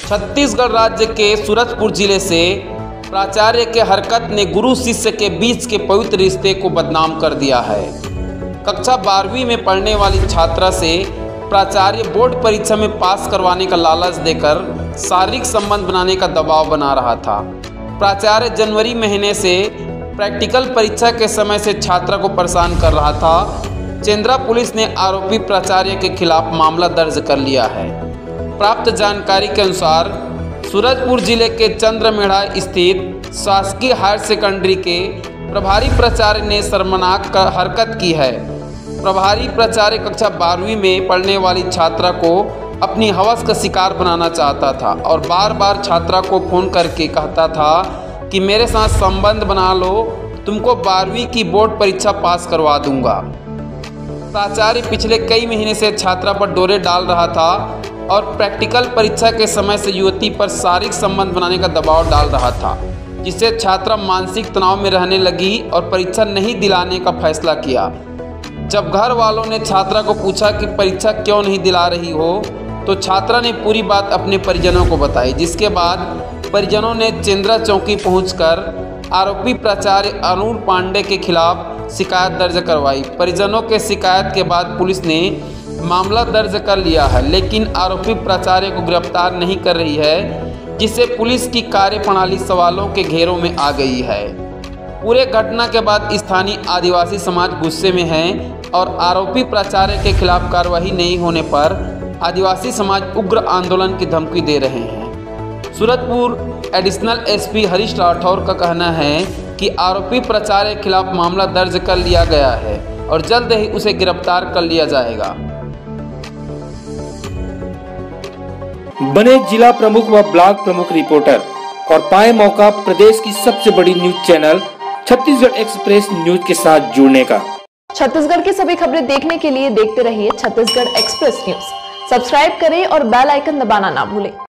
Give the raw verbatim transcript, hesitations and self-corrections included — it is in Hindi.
छत्तीसगढ़ राज्य के सूरजपुर जिले से प्राचार्य के हरकत ने गुरु शिष्य के बीच के पवित्र रिश्ते को बदनाम कर दिया है। कक्षा बारहवीं में पढ़ने वाली छात्रा से प्राचार्य बोर्ड परीक्षा में पास करवाने का लालच देकर शारीरिक संबंध बनाने का दबाव बना रहा था। प्राचार्य जनवरी महीने से प्रैक्टिकल परीक्षा के समय से छात्रा को परेशान कर रहा था। चेंद्रा पुलिस ने आरोपी प्राचार्य के खिलाफ मामला दर्ज कर लिया है। प्राप्त जानकारी के अनुसार सूरजपुर जिले के चंद्रमेढ़ा स्थित शासकीय हायर सेकेंडरी के प्रभारी प्राचार्य ने शर्मनाक हरकत की है। प्रभारी प्राचार्य कक्षा बारहवीं में पढ़ने वाली छात्रा को अपनी हवस का शिकार बनाना चाहता था और बार बार छात्रा को फोन करके कहता था कि मेरे साथ संबंध बना लो, तुमको बारहवीं की बोर्ड परीक्षा पास करवा दूंगा। प्राचार्य पिछले कई महीने से छात्रा पर डोरे डाल रहा था और प्रैक्टिकल परीक्षा के समय से युवती पर शारीरिक संबंध बनाने का दबाव डाल रहा था, जिससे छात्रा मानसिक तनाव में रहने लगी और परीक्षा नहीं दिलाने का फैसला किया। जब घर वालों ने छात्रा को पूछा कि परीक्षा क्यों नहीं दिला रही हो, तो छात्रा ने पूरी बात अपने परिजनों को बताई, जिसके बाद परिजनों ने चेंद्रा चौकी पहुंचकर आरोपी प्राचार्य अरुण पांडे के खिलाफ शिकायत दर्ज करवाई। परिजनों के शिकायत के बाद पुलिस ने मामला दर्ज कर लिया है, लेकिन आरोपी प्राचार्य को गिरफ्तार नहीं कर रही है, जिससे पुलिस की कार्यप्रणाली सवालों के घेरों में आ गई है। पूरे घटना के बाद स्थानीय आदिवासी समाज गुस्से में है और आरोपी प्राचार्य के खिलाफ कार्रवाई नहीं होने पर आदिवासी समाज उग्र आंदोलन की धमकी दे रहे हैं। सूरजपुर एडिशनल एसपी हरीश राठौर का कहना है कि आरोपी प्राचार्य के खिलाफ मामला दर्ज कर लिया गया है और जल्द ही उसे गिरफ्तार कर लिया जाएगा। बने जिला प्रमुख व ब्लॉक प्रमुख रिपोर्टर और पाए मौका प्रदेश की सबसे बड़ी news channel Chhattisgarh express news के साथ जुड़ने का। छत्तीसगढ़ की सभी खबरें देखने के लिए देखते रहिए छत्तीसगढ़ एक्सप्रेस न्यूज। सब्सक्राइब करें और बेल आइकन दबाना ना भूलें।